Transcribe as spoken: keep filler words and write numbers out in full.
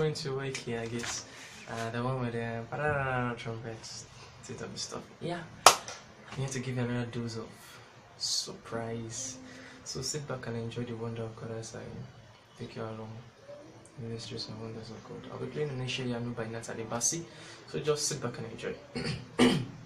going to a keagis, uh, the one with the uh, trumpets, type of stuff. Yeah, I'm here to give you another dose of surprise. So sit back and enjoy the wonder of God as I take you along in the mysteries and wonders of God. I'll be playing Onise Iyanu by Natalie Bassi, so just sit back and enjoy.